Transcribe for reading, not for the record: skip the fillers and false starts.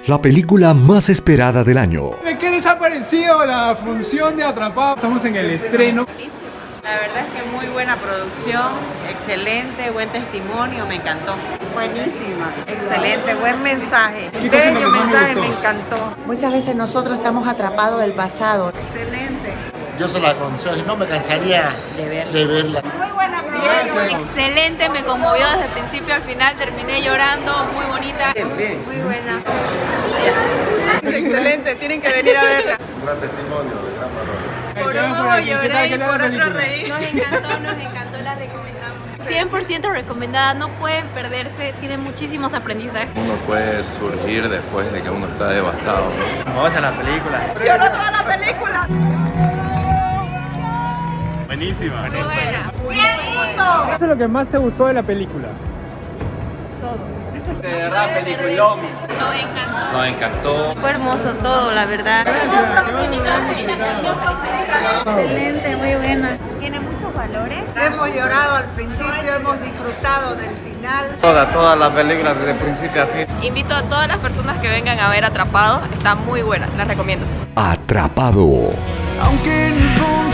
La película más esperada del año. ¿Qué les ha parecido la función de Atrapado? Estamos en el estreno. La verdad es que muy buena producción, excelente, buen testimonio, me encantó. Buenísima, excelente, buen mensaje. Bello mensaje, me encantó. Muchas veces nosotros estamos atrapados del pasado. Excelente. Yo se la aconsejo y no me cansaría de verla. Muy buena producción. Excelente, me conmovió desde el principio al final, terminé llorando, muy bonita. Muy buena. Excelente, tienen que venir a verla. Un gran testimonio de gran valor. Por un ojo lloré y por otro reír. Nos encantó, la recomendamos. 100% recomendada, no pueden perderse, tiene muchísimos aprendizajes. Uno puede surgir después de que uno está devastado. Vamos a la película. Lloró toda la película. Buenísima. Muy buena. ¿Qué es lo que más te gustó de la película? De verdad, peliculón. Nos encantó. Fue hermoso todo, la verdad. Excelente, muy buena. Tiene muchos valores. Hemos llorado al principio, hemos disfrutado del final. Todas las películas desde principio a fin. Invito a todas las personas que vengan a ver Atrapado, está muy buena, las recomiendo. Atrapado. Aunque